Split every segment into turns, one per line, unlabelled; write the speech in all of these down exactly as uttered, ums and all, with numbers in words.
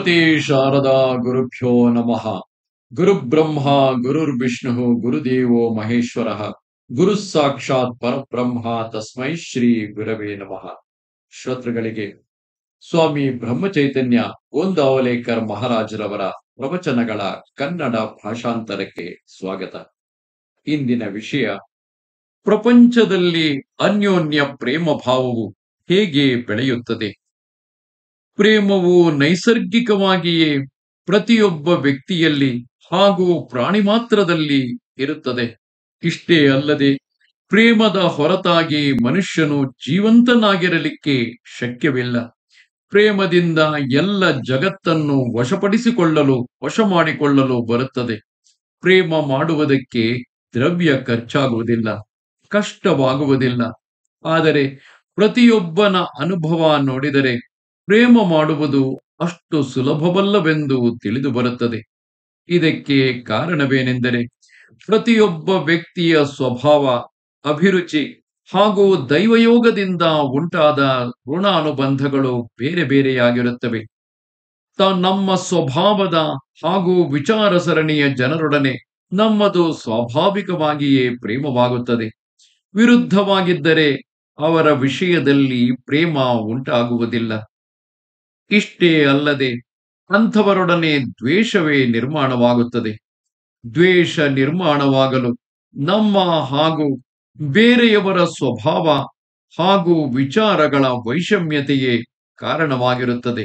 ಶ್ರೀಮತಿ ಶಾರದಾ ಗುರುಭ್ಯೋ ನಮಃ. ಗುರುಬ್ರಹ್ಮ ಗುರುರ್ವಿಷ್ಣು ಗುರುದೇವೋ ಮಹೇಶ್ವರ ಗುರು ಸಾಕ್ಷಾತ್ ಪರಬ್ರಹ್ಮ ತಸ್ಮೈ ಶ್ರೀ ಗುರವೇ ನಮಃ. ಶ್ರೋತೃಗಳಿಗೆ ಸ್ವಾಮಿ ಬ್ರಹ್ಮಚೈತನ್ಯ ಗೋಂದಾವಲೇಕರ್ ಮಹಾರಾಜರವರ ಪ್ರವಚನಗಳ ಕನ್ನಡ ಭಾಷಾಂತರಕ್ಕೆ ಸ್ವಾಗತ. ಇಂದಿನ ವಿಷಯ, ಪ್ರಪಂಚದಲ್ಲಿ ಅನ್ಯೋನ್ಯ ಪ್ರೇಮ ಭಾವವು ಹೇಗೆ ಬೆಳೆಯುತ್ತದೆ? ಪ್ರೇಮವು ನೈಸರ್ಗಿಕವಾಗಿಯೇ ಪ್ರತಿಯೊಬ್ಬ ವ್ಯಕ್ತಿಯಲ್ಲಿ ಹಾಗೂ ಪ್ರಾಣಿ ಮಾತ್ರದಲ್ಲಿ ಇರುತ್ತದೆ. ಇಷ್ಟೇ ಅಲ್ಲದೆ ಪ್ರೇಮದ ಹೊರತಾಗಿ ಮನುಷ್ಯನು ಜೀವಂತನಾಗಿರಲಿಕ್ಕೆ ಶಕ್ಯವಿಲ್ಲ. ಪ್ರೇಮದಿಂದ ಎಲ್ಲ ಜಗತ್ತನ್ನು ವಶಪಡಿಸಿಕೊಳ್ಳಲು ವಶ ಮಾಡಿಕೊಳ್ಳಲು ಬರುತ್ತದೆ. ಪ್ರೇಮ ಮಾಡುವುದಕ್ಕೆ ದ್ರವ್ಯ ಖರ್ಚಾಗುವುದಿಲ್ಲ, ಕಷ್ಟವಾಗುವುದಿಲ್ಲ. ಆದರೆ ಪ್ರತಿಯೊಬ್ಬನ ಅನುಭವ ನೋಡಿದರೆ ಪ್ರೇಮ ಮಾಡುವುದು ಅಷ್ಟು ಸುಲಭವಲ್ಲವೆಂದು ತಿಳಿದು ಬರುತ್ತದೆ. ಇದಕ್ಕೆ ಕಾರಣವೇನೆಂದರೆ, ಪ್ರತಿಯೊಬ್ಬ ವ್ಯಕ್ತಿಯ ಸ್ವಭಾವ, ಅಭಿರುಚಿ ಹಾಗೂ ದೈವಯೋಗದಿಂದ ಉಂಟಾದ ಋಣಾನುಬಂಧಗಳು ಬೇರೆ ಬೇರೆಯಾಗಿರುತ್ತವೆ. ತ ನಮ್ಮ ಸ್ವಭಾವದ ಹಾಗೂ ವಿಚಾರ ಸರಣಿಯ ಜನರೊಡನೆ ನಮ್ಮದು ಸ್ವಾಭಾವಿಕವಾಗಿಯೇ ಪ್ರೇಮವಾಗುತ್ತದೆ. ವಿರುದ್ಧವಾಗಿದ್ದರೆ ಅವರ ವಿಷಯದಲ್ಲಿ ಪ್ರೇಮ ಉಂಟಾಗುವುದಿಲ್ಲ. ಇಷ್ಟೇ ಅಲ್ಲದೆ ಅಂಥವರೊಡನೆ ದ್ವೇಷವೇ ನಿರ್ಮಾಣವಾಗುತ್ತದೆ. ದ್ವೇಷ ನಿರ್ಮಾಣವಾಗಲು ನಮ್ಮ ಹಾಗೂ ಬೇರೆಯವರ ಸ್ವಭಾವ ಹಾಗೂ ವಿಚಾರಗಳ ವೈಷಮ್ಯತೆಯೇ ಕಾರಣವಾಗಿರುತ್ತದೆ.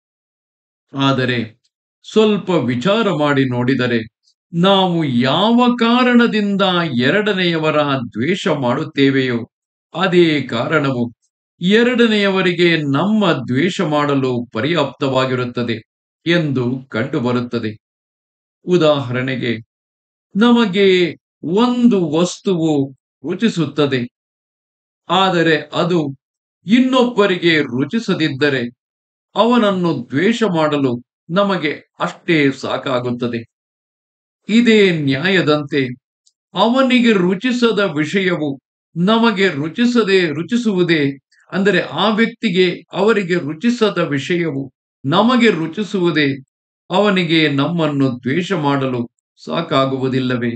ಆದರೆ ಸ್ವಲ್ಪ ವಿಚಾರ ಮಾಡಿ ನೋಡಿದರೆ, ನಾವು ಯಾವ ಕಾರಣದಿಂದ ಎರಡನೆಯವರ ದ್ವೇಷ ಮಾಡುತ್ತೇವೆಯೋ ಅದೇ ಕಾರಣವು ಎರಡನೆಯವರಿಗೆ ನಮ್ಮ ದ್ವೇಷ ಮಾಡಲು ಪರ್ಯಾಪ್ತವಾಗಿರುತ್ತದೆ ಎಂದು ಕಂಡುಬರುತ್ತದೆ. ಉದಾಹರಣೆಗೆ, ನಮಗೆ ಒಂದು ವಸ್ತುವು ರುಚಿಸುತ್ತದೆ, ಆದರೆ ಅದು ಇನ್ನೊಬ್ಬರಿಗೆ ರುಚಿಸದಿದ್ದರೆ ಅವನನ್ನು ದ್ವೇಷ ಮಾಡಲು ನಮಗೆ ಅಷ್ಟೇ ಸಾಕಾಗುತ್ತದೆ. ಇದೇ ನ್ಯಾಯದಂತೆ ಅವನಿಗೆ ರುಚಿಸದ ವಿಷಯವು ನಮಗೆ ರುಚಿಸದೆ ರುಚಿಸುವುದೇ ಅಂದರೆ ಆ ವ್ಯಕ್ತಿಗೆ ಅವರಿಗೆ ರುಚಿಸದ ವಿಷಯವು ನಮಗೆ ರುಚಿಸುವುದೇ ಅವನಿಗೆ ನಮ್ಮನ್ನು ದ್ವೇಷ ಮಾಡಲು ಸಾಕಾಗುವುದಿಲ್ಲವೇ?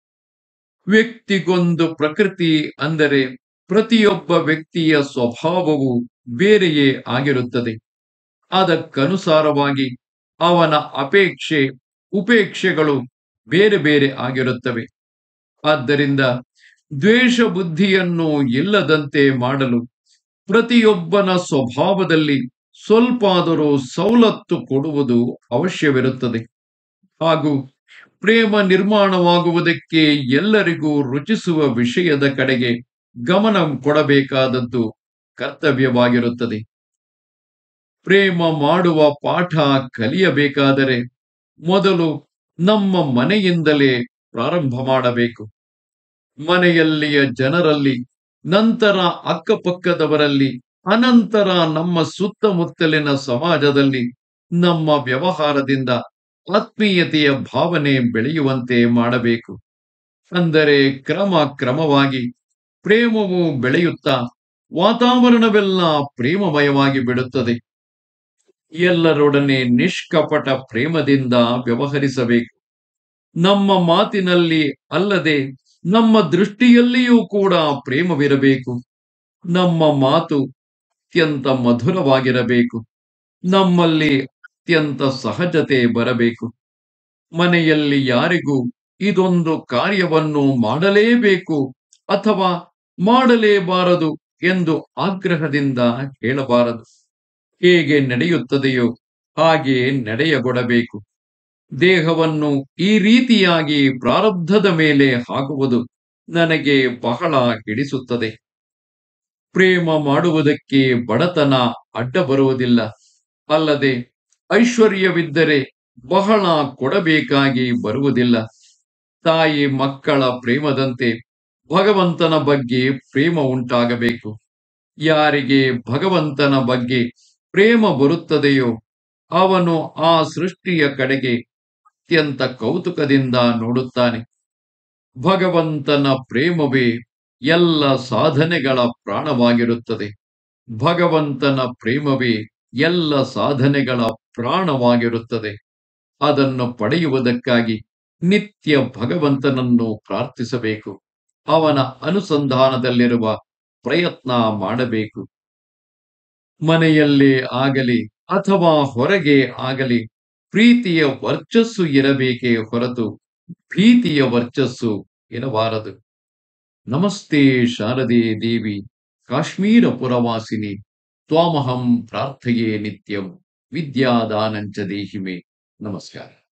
ವ್ಯಕ್ತಿಗೊಂದು ಪ್ರಕೃತಿ ಅಂದರೆ ಪ್ರತಿಯೊಬ್ಬ ವ್ಯಕ್ತಿಯ ಸ್ವಭಾವವು ಬೇರೆಯೇ ಆಗಿರುತ್ತದೆ. ಅದಕ್ಕನುಸಾರವಾಗಿ ಅವನ ಅಪೇಕ್ಷೆ ಉಪೇಕ್ಷೆಗಳು ಬೇರೆ ಬೇರೆ ಆಗಿರುತ್ತವೆ. ಆದ್ದರಿಂದ ದ್ವೇಷ ಬುದ್ಧಿಯನ್ನು ಇಲ್ಲದಂತೆ ಮಾಡಲು ಪ್ರತಿಯೊಬ್ಬನ ಸ್ವಭಾವದಲ್ಲಿ ಸ್ವಲ್ಪಾದರೂ ಸವಲತ್ತು ಕೊಡುವುದು ಅವಶ್ಯವಿರುತ್ತದೆ. ಹಾಗೂ ಪ್ರೇಮ ನಿರ್ಮಾಣವಾಗುವುದಕ್ಕೆ ಎಲ್ಲರಿಗೂ ರುಚಿಸುವ ವಿಷಯದ ಕಡೆಗೆ ಗಮನ ಕೊಡಬೇಕಾದದ್ದು ಕರ್ತವ್ಯವಾಗಿರುತ್ತದೆ. ಪ್ರೇಮ ಮಾಡುವ ಪಾಠ ಕಲಿಯಬೇಕಾದರೆ ಮೊದಲು ನಮ್ಮ ಮನೆಯಿಂದಲೇ ಪ್ರಾರಂಭ ಮಾಡಬೇಕು. ಮನೆಯಲ್ಲಿಯ ಜನರಲ್ಲಿ, ನಂತರ ಅಕ್ಕಪಕ್ಕದವರಲ್ಲಿ, ಅನಂತರ ನಮ್ಮ ಸುತ್ತಮುತ್ತಲಿನ ಸಮಾಜದಲ್ಲಿ ನಮ್ಮ ವ್ಯವಹಾರದಿಂದ ಆತ್ಮೀಯತೆಯ ಭಾವನೆ ಬೆಳೆಯುವಂತೆ ಮಾಡಬೇಕು. ಅಂದರೆ ಕ್ರಮ ಕ್ರಮವಾಗಿ ಪ್ರೇಮವು ಬೆಳೆಯುತ್ತಾ ವಾತಾವರಣವೆಲ್ಲ ಪ್ರೇಮಮಯವಾಗಿ ಬಿಡುತ್ತದೆ. ಎಲ್ಲರೊಡನೆ ನಿಷ್ಕಪಟ ಪ್ರೇಮದಿಂದ ವ್ಯವಹರಿಸಬೇಕು. ನಮ್ಮ ಮಾತಿನಲ್ಲಿ ಅಲ್ಲದೆ ನಮ್ಮ ದೃಷ್ಟಿಯಲ್ಲಿಯೂ ಕೂಡ ಪ್ರೇಮವಿರಬೇಕು. ನಮ್ಮ ಮಾತು ಅತ್ಯಂತ ಮಧುರವಾಗಿರಬೇಕು. ನಮ್ಮಲ್ಲಿ ಅತ್ಯಂತ ಸಹಜತೆ ಬರಬೇಕು. ಮನೆಯಲ್ಲಿ ಯಾರಿಗೂ ಇದೊಂದು ಕಾರ್ಯವನ್ನು ಮಾಡಲೇಬೇಕು ಅಥವಾ ಮಾಡಲೇಬಾರದು ಎಂದು ಆಗ್ರಹದಿಂದ ಹೇಳಬಾರದು. ಹೇಗೆ ನಡೆಯುತ್ತದೆಯೋ ಹಾಗೆ ನಡೆಯಗೊಡಬೇಕು. ದೇಹವನ್ನು ಈ ರೀತಿಯಾಗಿ ಪ್ರಾರಬ್ಧದ ಮೇಲೆ ಹಾಕುವುದು ನನಗೆ ಬಹಳ ಹಿಡಿಸುತ್ತದೆ. ಪ್ರೇಮ ಮಾಡುವುದಕ್ಕೆ ಬಡತನ ಅಡ್ಡ ಬರುವುದಿಲ್ಲ. ಅಲ್ಲದೆ ಐಶ್ವರ್ಯವಿದ್ದರೆ ಬಹಳ ಕೊಡಬೇಕಾಗಿ ಬರುವುದಿಲ್ಲ. ತಾಯಿ ಮಕ್ಕಳ ಪ್ರೇಮದಂತೆ ಭಗವಂತನ ಬಗ್ಗೆ ಪ್ರೇಮ ಉಂಟಾಗಬೇಕು. ಯಾರಿಗೆ ಭಗವಂತನ ಬಗ್ಗೆ ಪ್ರೇಮ ಬರುತ್ತದೆಯೋ ಅವನು ಆ ಸೃಷ್ಟಿಯ ಕಡೆಗೆ ಅತ್ಯಂತ ಕೌತುಕದಿಂದ ನೋಡುತ್ತಾನೆ. ಭಗವಂತನ ಪ್ರೇಮವೇ ಎಲ್ಲ ಸಾಧನೆಗಳ ಪ್ರಾಣವಾಗಿರುತ್ತದೆ. ಭಗವಂತನ ಪ್ರೇಮವೇ ಎಲ್ಲ ಸಾಧನೆಗಳ ಪ್ರಾಣವಾಗಿರುತ್ತದೆ. ಅದನ್ನು ಪಡೆಯುವುದಕ್ಕಾಗಿ ನಿತ್ಯ ಭಗವಂತನನ್ನು ಪ್ರಾರ್ಥಿಸಬೇಕು. ಅವನ ಅನುಸಂಧಾನದಲ್ಲಿರುವ ಪ್ರಯತ್ನ ಮಾಡಬೇಕು. ಮನೆಯಲ್ಲೇ ಆಗಲಿ ಅಥವಾ ಹೊರಗೆ ಆಗಲಿ ಪ್ರೀತಿಯ ವರ್ಚಸ್ಸು ಇರಬೇಕೇ ಹೊರತು ಭೀತಿಯ ವರ್ಚಸ್ಸು ಇರಬಾರದು. ನಮಸ್ತೆ ಶಾರದೆ ದೇವಿ ಕಾಶ್ಮೀರ ಪುರವಾಸಿನಿ ತ್ವಾಮಹಂ ಪ್ರಾರ್ಥಯೇ ನಿತ್ಯಂ ವಿದ್ಯಾದಾನಂಚ ದೇಹಿಮೆ. ನಮಸ್ಕಾರ.